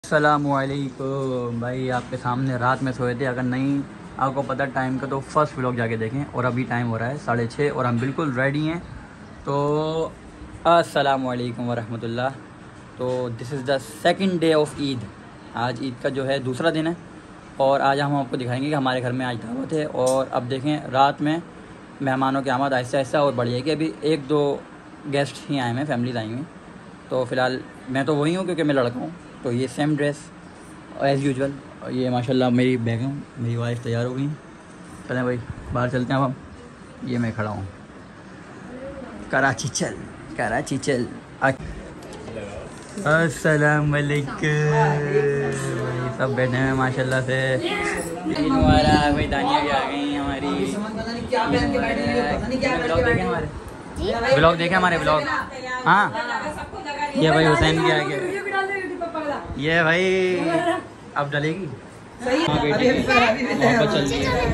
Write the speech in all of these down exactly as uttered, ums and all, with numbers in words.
अस्सलामुअलैकुम भाई, आपके सामने रात में सोए थे। अगर नहीं आपको पता टाइम का तो फर्स्ट व्लॉग जाके देखें। और अभी टाइम हो रहा है साढ़े छः और हम बिल्कुल रेडी हैं। तो अस्सलामुअलैकुम वरहमतुल्लाह। तो this is the second day of Eid. आज ईद का जो है दूसरा दिन है और आज हम आपको दिखाएंगे कि हमारे घर में आज दावत है। और अब देखें रात में मेहमानों की आमद आहिस्ता आहिस्ता और बढ़ जाएगी। अभी एक दो गेस्ट ही आए हैं, फैमिलीज आई हुई। तो फ़िलहाल मैं तो वही हूँ क्योंकि मैं लड़का हूँ। तो ये सेम ड्रेस एज़ यूजुअल। और ये माशाल्लाह मेरी बेगम, मेरी वाइफ तैयार हो गई। चलें भाई बाहर चलते हैं अब हम। ये मैं खड़ा हूँ। कराची चल, कराची चल। अस्सलाम वालेकुम। भाई सब बैठे हैं माशाल्लाह से। ईद मुबारक भाई। दानिया भी आ गई हमारी। ब्लॉग देखें हमारे, ब्लॉग देखें हमारे ब्लॉग। हाँ ये भाई हुसैन भी आ गया। ये भाई अब डलेगी। हाँ बेटी मोहब्बत चल रही है।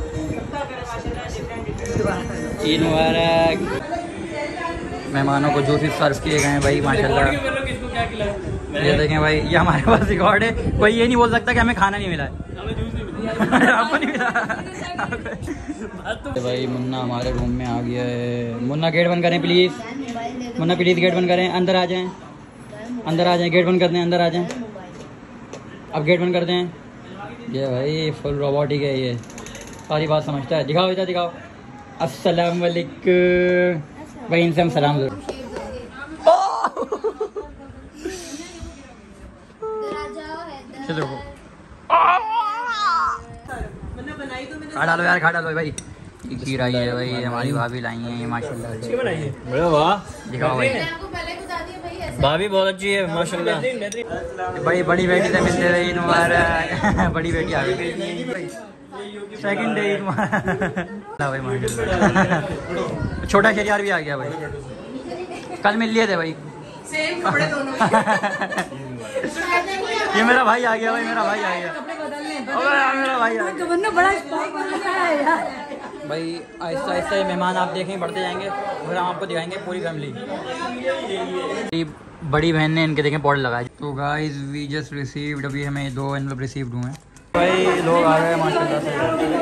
ईद मुबारक। मेहमानों को जूस सर्व किए गए हैं भाई माशाल्लाह। ये देखें भाई, ये हमारे पास रिकॉर्ड है। कोई ये नहीं बोल सकता कि हमें खाना नहीं मिला है। आपको नहीं मिला भाई। मुन्ना हमारे रूम में आ गया है। मुन्ना गेट बंद करें प्लीज़। मुन्ना प्लीज़ गेट बंद करें। अंदर आ जाएं, अंदर आ जाएं। गेट बंद कर दें, अंदर आ जाएं। अब गेट बंद कर दें। ये भाई फुल रोबोटिक है, ये सारी बात समझता है। दिखाओ इधर दिखाओ। अस्सलाम वालेकुम भाई। इनसे हम सलाम जरूर। खा डालो यार, खा डालो भाई। खीर आई है भाई, हमारी भाभी लाई है माशाल्लाह। दिखाओ भाई। भाभी बहुत अच्छी है माशाल्लाह। बड़ी बड़ी बेटी से मिलते रही। ईद मुबारक। बड़ी बेटी आ गई। सेकंड डे ईद मुबारक भाई माशाल्लाह। छोटा शरियार भी आ गया भाई। कल मिल लिए थे भाई। सेम कपड़े दोनों। ये मेरा भाई आ गया भाई, मेरा भाई आ गया। मेरा भाई आ गया भाई। आहिस्ता आहिस्ता मेहमान आप देखें बढ़ते जाएंगे। फिर हम आपको दिखाएंगे पूरी फैमिली। बड़ी बहन ने इनके देखें पौधे लगाए। तो गाइस वी जस्ट रिसीव्ड, अभी हमें दो एनवेलप रिसीव्ड हुए हैं भाई। लोग आ रहे हैं माशाल्लाह से।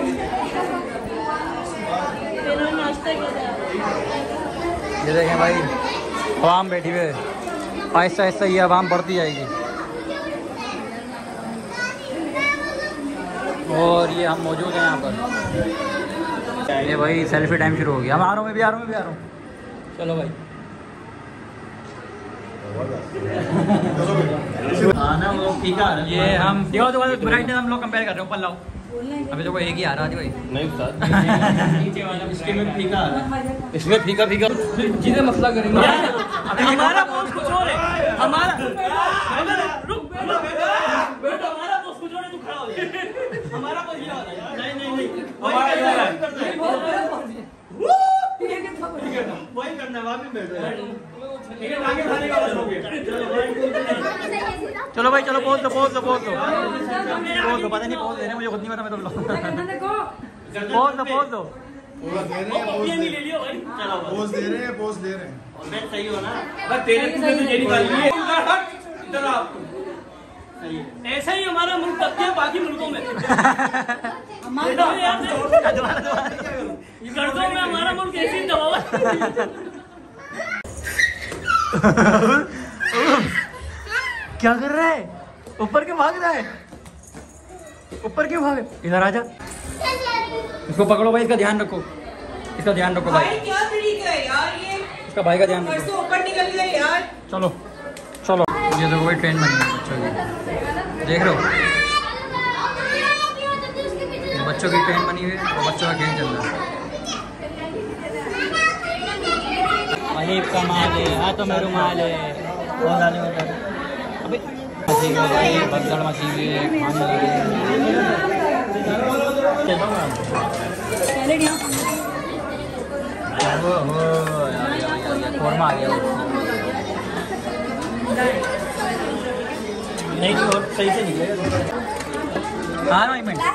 ये देखें भाई आवाम बैठी हुई है। आहिस्ता आहिस्ता ये आवाम बढ़ती जाएगी। और ये हम मौजूद हैं यहाँ पर। ये भाई सेल्फी टाइम शुरू हो गया। हम आ रहा हूँ, मैं भी आ रहा हूँ, मैं भी आ रहा हूँ। चलो भाई। खाना वो फीका। ये हम दिखाओ तो ब्राइटनेस हम लोग कंपेयर कर रहे हैं। ऊपर लाओ। अभी तो कोई एक ही आ रहा है भाई। नहीं नीचे वाला इसके में फीका आ रहा है। इसमें फीका फीका चीजें मसला करेंगे। हमारा बॉस कुछ और है। हमारा रुक बेटा, हमारा बॉस कुछ और है। तू खड़ा हो जा। हमारा बॉस ये वाला है। नहीं नहीं नहीं हमारा वही करना है। वहां पे बैठो। चलो भाई चलो पोज दो, पोज दो, पोज दो, पोज दो। पता नहीं पोज दे रहे, मुझे खुद नहीं पता। मैं तो पोज दो, पोज दो। पोज दे रहे हैं, पोज दे रहे हैं। मैं सही हो ना? तेरे तुमने तो ये निकाल लिए। इधर आप ऐसा ही हमारा मुल्क करते हैं बाकी मुल्कों में। गर्दों में हमारा मुल्क ऐसे ही दबाव है। क्या कर रहा है? ऊपर क्यों भाग रहा है? ऊपर क्यों भाग? इधर आजा। इसको पकड़ो भाई, इसका ध्यान रखो, इसका ध्यान रखो भाई। क्या तरीका है यार ये? इसका भाई का ध्यान रखो। ऊपर निकल गया यार। चलो चलो। ये देखो भाई ट्रेन बनी है बच्चों की, देख रहे हो? बच्चों की ट्रेन बनी हुई है और बच्चों का गेम चल रहा है। अलीफ का माल है। हाँ तो मेरू माल है। कौन डाले अभी बगड़ मची हुई है। खाने कौरमा आ गया। नहीं तो सही से निकलेगा। हाँ भाई मैं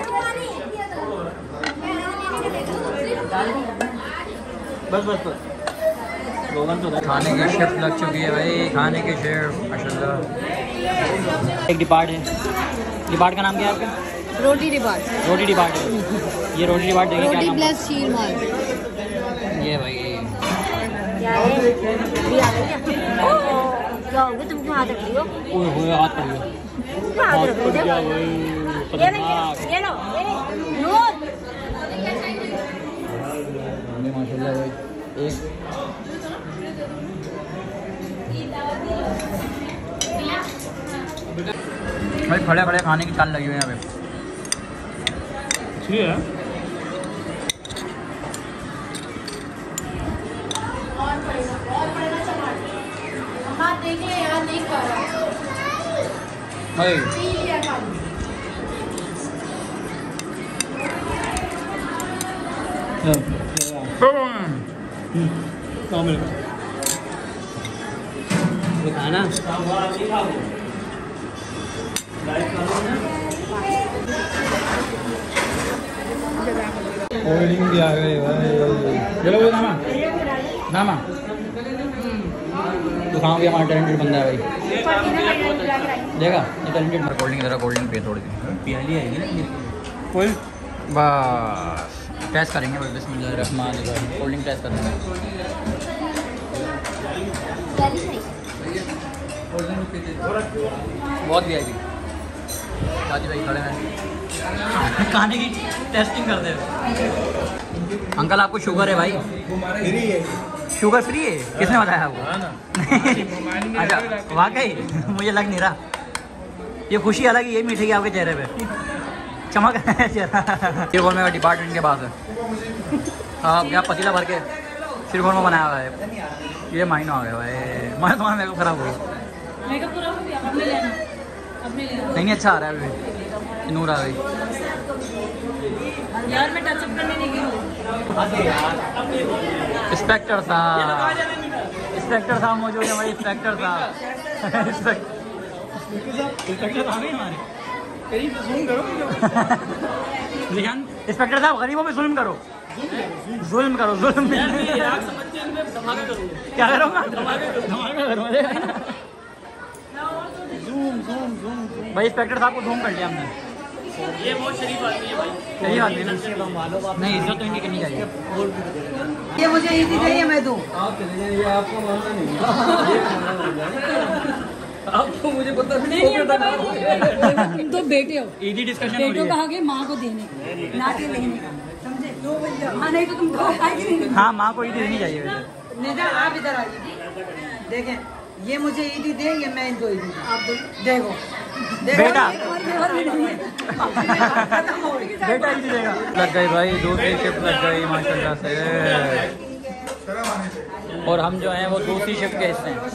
बस बस बस खाने की शिफ्ट लग चुकी है भाई, खाने की शिफ्ट माशाल्लाह। एक डिपार्ट है, डिपार्ट का नाम क्या है आपका? रोटी डिपार्ट। रोटी डिपार्ट है ये, रोटी डिपार्ट देखिए क्या रोटी नाम प्लस शीरमाल। ये भाई क्या है? ये आ गया क्या हो गया तुमको? हाथ रख लियो। ओए होए हाथ पड़ गया, हाथ रख लियो। गया भाई ये लो ये लो नूर। माशाल्लाह भाई। एक भाई खड़े खड़े खाने की चाल लगी हुई है यहाँ पे। ठीक है भाई। खाना कोल्डिंग भी आ गई भाई। चलो वो नामा नामा तो खाओ भी हमारा टैलेंटेड बंदा है भाई। देखा ये टैलेंटेड कोल्ड ड्रिंक जरा कोल्ड ड्रिंक पे थोड़ी सी पियाली आएगी ना कोई बस टेस्ट करेंगे भाई। बिस्मिल्लाहिर्रहमानिर्रहीम कोल्ड ड्रिंक टेस्ट करेंगे। बहुत भी आएगी शादी भाई खड़े हैं खाने की टेस्टिंग करते हैं। अंकल आपको शुगर है भाई? फ्री है। शुगर फ्री है? किसने बताया आपको? अच्छा वाकई मुझे लग नहीं रहा। ये खुशी अलग ही, ये मीठेगी आपके चेहरे पे, चमक है चेहरा। सिर खोलने का डिपार्टमेंट के पास है। हाँ क्या पतीला भर के सिर खोलमा बनाया हुआ है। ये माइनो आ गया भाई, मैं तुम्हारा मेकअप खराब हो गया। नहीं नहीं अच्छा आ रहा है अभी नूर आ गई यार मैं टचअप करने नहीं गई हूँ। इंस्पेक्टर साहब, इंस्पेक्टर साहब मौजूद है भाई। इंस्पेक्टर साहब इंस्पेक्टर साहब ही हमारे इंस्पेक्टर साहब गरीबों पे जुल्म करो, जुल्म करो जुल्म। क्या करूँगा? धमाका करूँगा भाई। इंस्पेक्टर साहब को धूम कर लिया हमने। ये बहुत शरीफ आदमी है भाई। शरीफ आदमी ना, नहीं इज्जत तो इनकी करनी चाहिए। ये मुझे ईदी चाहिए मैं दूँ। आपको मुझे पता नहीं। तुम तो बेटे हो, ईदी डिस्कशन हो रही बेटों है। का हक है माँ को देने का, ना के लेने का, समझे? हाँ नहीं तो तुम दो खाएंगे। हाँ माँ को ईदी देनी चाहिए वैसे। निजा आप इधर आइए, देखें ये मुझे ईदी दे, ये मैं इनको ईदी दूँ। आप देखो बेटा खत्म हो गई। बेटा ईदी देगा। लग गई भाई, दूसरी शिफ्ट लग गई माशाल्लाह से। और हम जो हैं वो दूसरी शिफ्ट के हिस्से हैं।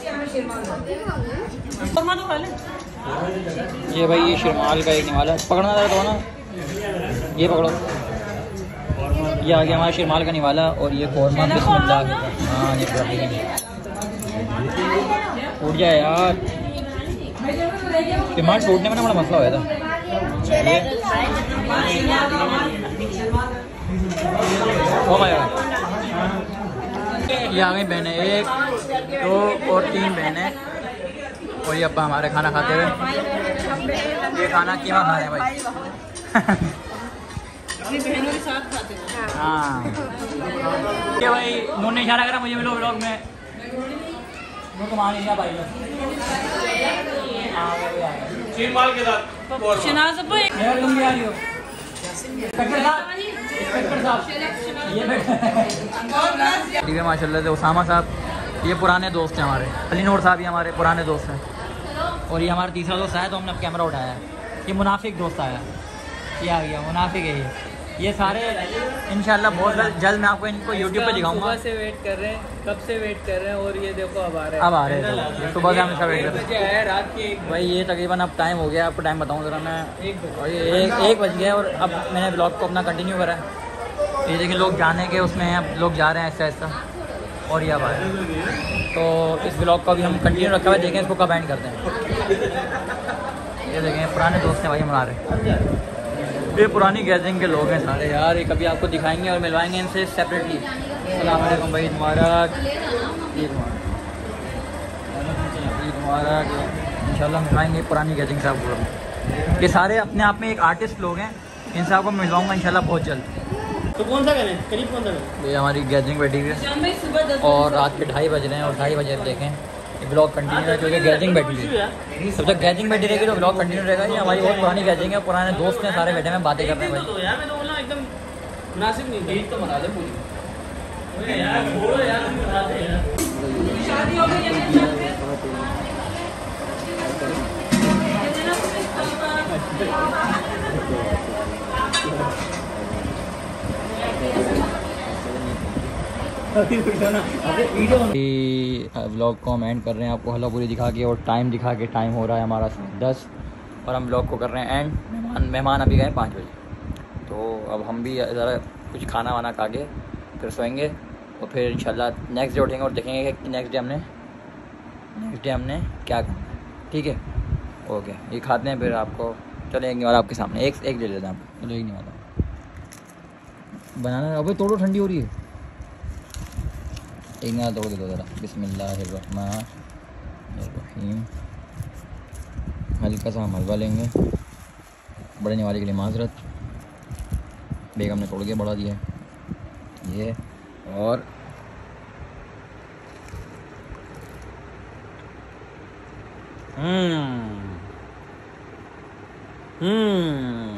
ये भाई ये शिरमाल का एक निवाला पकड़ना था तो ना, ये पकड़ो। ये आ गया हमारा शिरमाल का निवाला और ये कौरमा बिस्मिल्लाह। हाँ ये टूट जाए यार, शिरमाल टूटने में ना बड़ा मसला हुआ था। ओ भाई ये आ गई बहनें, एक दो और तीन बहनें और ये अब्बा हमारे खाना खाते हुए। ये खाना कीमा खा रहे हैं भाई। अपनी बहनों के साथ खाते हैं। हाँ ये भाई नून ने इशारा करा मुझे मिलो व्लॉग में। शनाज अब्बा तुम भी आ रही हो? ठीक है माशाल्लाह से उसामा साहब ये पुराने दोस्त हैं हमारे। अली नूर साहब ये हमारे पुराने दोस्त हैं। और ये हमारा तीसरा दोस्त आया तो हमने अब कैमरा उठाया है। ये मुनाफिक दोस्त आया, ये आ गया मुनाफिक है ये। ये सारे इंशाल्लाह बहुत जल्द मैं आपको इनको यूट्यूब पे दिखाऊंगा। सुबह से वेट कर रहे हैं, कब से वेट कर रहे हैं और ये देखो अब आ रहे हैं। अब आ रहे हैं सुबह से हम इसका वेट कर रहे हैं। है रात के एक भाई ये तकरीबन अब टाइम हो गया, आपको टाइम बताऊँ ज़रा मैं। एक बजे। और ये एक एक बज गया और अब मैंने ब्लॉग को अपना कंटिन्यू करा है। ये देखिए लोग जाने के उसमें हैं, अब लोग जा रहे हैं ऐसा ऐसा। और ये अब आए तो इस ब्लॉग को भी हम कंटिन्यू रखा हुआ है, देखें इसको कब एंड करते हैं। ये देखें पुराने दोस्त हैं भाई हमारे, ये पुरानी गैदरिंग के लोग हैं सारे यार। ये कभी आपको दिखाएंगे और मिलवाएंगे इनसे सेपरेटली। अस्सलाम वालेकुम भाई मुबारक। ईद मुबारक। इंशाल्लाह मिलाएंगे पुरानी गैजिंग साहब को। ये सारे अपने आप में एक आर्टिस्ट लोग हैं, इन साहब को मिलवाऊंगा इंशाल्लाह बहुत जल्द। तो कौन सा करें, करीब कौन सा करें? ये हमारी गैदरिंग बैठी हुई है और रात के ढाई बज रहे हैं और ढाई बजे देखें ये ब्लॉग कंटिन्यू है क्योंकि गैदरिंग बैठी हुई है। जब तक गैदरिंग बैठी रहेगी तो ब्लॉग कंटिन्यू रहेगा। ये हमारी बहुत पुरानी गैदरिंग है, पुराने दोस्त हैं, सारे बैठे हैं, बातें कर रहे हैं भाई। यार मैं तो बोला एकदम मुनासिब नहीं, डेट तो बना दे पूरी यार, छोड़ो यार, बता दे यार। शादी हो गई है व्लॉग को हम एंड कर रहे हैं, आपको हला पूरी दिखा के और टाइम दिखा के। टाइम हो रहा है हमारा दस और हम व्लॉग को कर रहे हैं एंड। मेहमान मेहमान अभी गए पाँच बजे, तो अब हम भी ज़रा कुछ खाना वाना खा के फिर सोएंगे और फिर इंशाल्लाह नेक्स्ट डे उठेंगे और देखेंगे कि नेक्स्ट डे हमने नेक्स्ट डे हमने क्या करना है। ठीक है, ओके, ये खाते हैं फिर आपको चलेंगे और आपके सामने एक एक ले लेते हैं आप। चलो एक नहीं आता बनाना, अबे तोड़ो, ठंडी हो रही है। एक ना तोड़ दे दो ज़रा। बिस्मिल्लाहिर्रहमानिर्रहीम। हल्का सा हम हलवा लेंगे, बढ़ने वाले के लिए माजरत। बेगम ने तोड़ के बढ़ा दिया ये। और हम्म हम्म